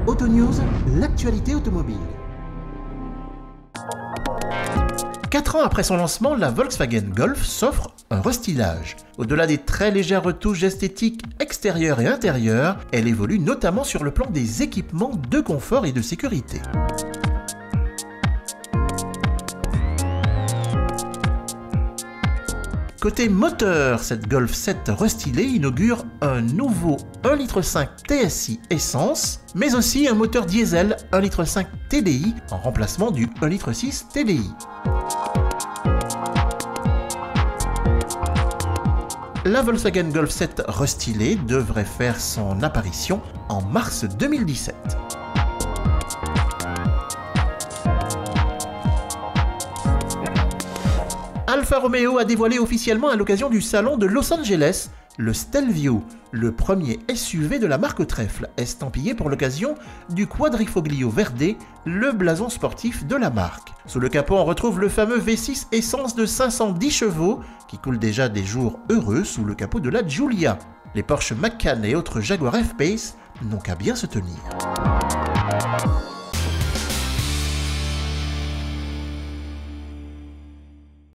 Auto News, l'actualité automobile. 4 ans après son lancement, la Volkswagen Golf s'offre un restylage. Au-delà des très légères retouches esthétiques extérieures et intérieures, elle évolue notamment sur le plan des équipements de confort et de sécurité. Côté moteur, cette Golf 7 restylée inaugure un nouveau 1,5 litre TSI essence, mais aussi un moteur diesel 1,5 litre TDI en remplacement du 1,6 litre TDI. La Volkswagen Golf 7 restylée devrait faire son apparition en mars 2017. Alfa Romeo a dévoilé officiellement à l'occasion du salon de Los Angeles le Stelvio, le premier SUV de la marque Trèfle, estampillé pour l'occasion du Quadrifoglio Verde, le blason sportif de la marque. Sous le capot, on retrouve le fameux V6 essence de 510 chevaux qui coule déjà des jours heureux sous le capot de la Giulia. Les Porsche Macan et autres Jaguar F-Pace n'ont qu'à bien se tenir.